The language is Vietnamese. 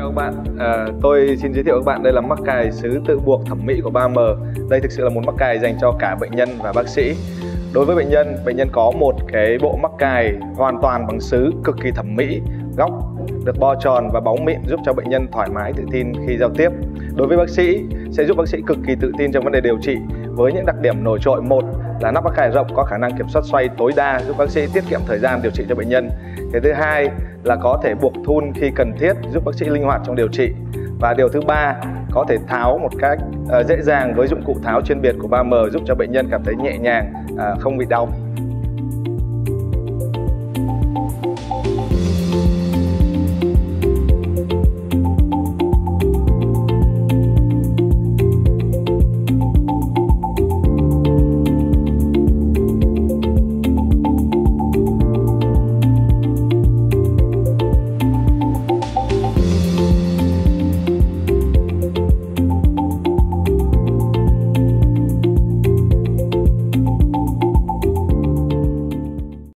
các bạn. Tôi xin giới thiệu các bạn đây là mắc cài sứ tự buộc thẩm mỹ của 3M. Đây thực sự là một mắc cài dành cho cả bệnh nhân và bác sĩ. Đối với bệnh nhân có một cái bộ mắc cài hoàn toàn bằng sứ cực kỳ thẩm mỹ, góc được bo tròn và bóng mịn giúp cho bệnh nhân thoải mái tự tin khi giao tiếp. Đối với bác sĩ sẽ giúp bác sĩ cực kỳ tự tin trong vấn đề điều trị với những đặc điểm nổi trội. Một là nắp mắc cài rộng có khả năng kiểm soát xoay tối đa giúp bác sĩ tiết kiệm thời gian điều trị cho bệnh nhân. Cái thứ hai là có thể buộc thun khi cần thiết giúp bác sĩ linh hoạt trong điều trị. Và điều thứ ba, có thể tháo một cách dễ dàng với dụng cụ tháo chuyên biệt của 3M giúp cho bệnh nhân cảm thấy nhẹ nhàng, không bị đau.